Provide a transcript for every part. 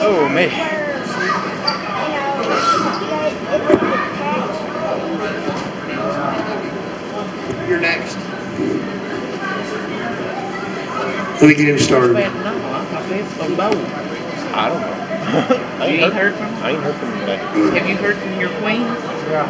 Oh, man. You're next. Let me get him started. I don't know. I ain't heard from him yet. Have you heard from your queen? Yeah.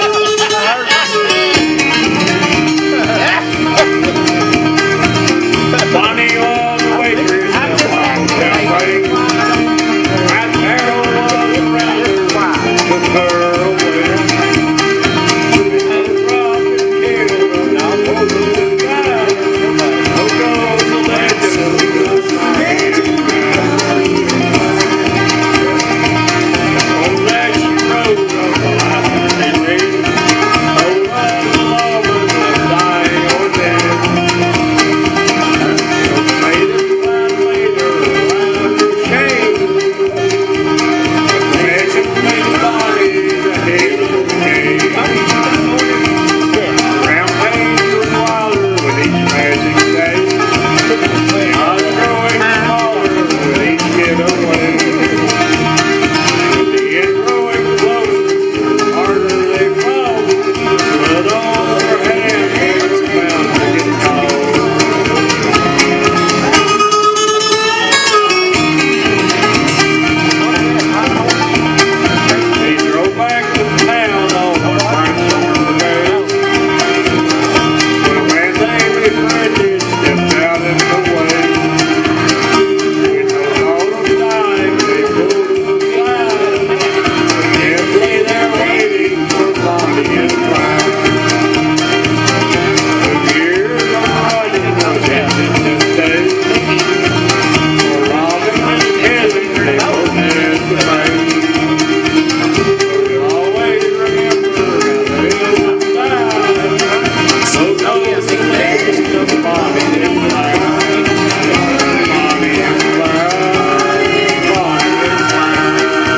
Bonnie was the waitress in a down break. Right there was around her, took her away. And robbed and killed her, now both of them died. So goes the legend of the good man. On that she rode up the license they made. Oh, was the lover was dying or dead.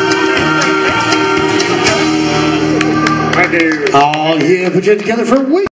Oh, yeah, put you together for a week.